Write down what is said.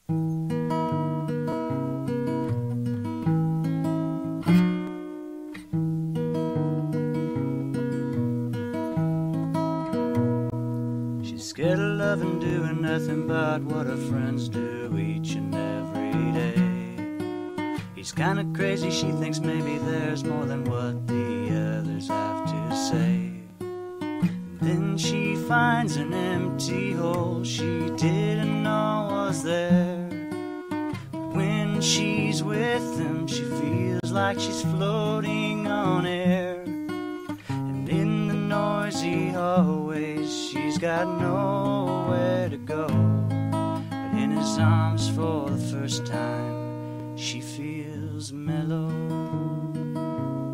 Scared of love and doing nothing but what her friends do each and every day. He's kinda crazy, she thinks maybe there's more than what the others have to say. Then she finds an empty hole she didn't know was there. When she's with him, she feels like she's floating on air. And in the noisy hallways, she's got nowhere to go. But in his arms for the first time, she feels mellow.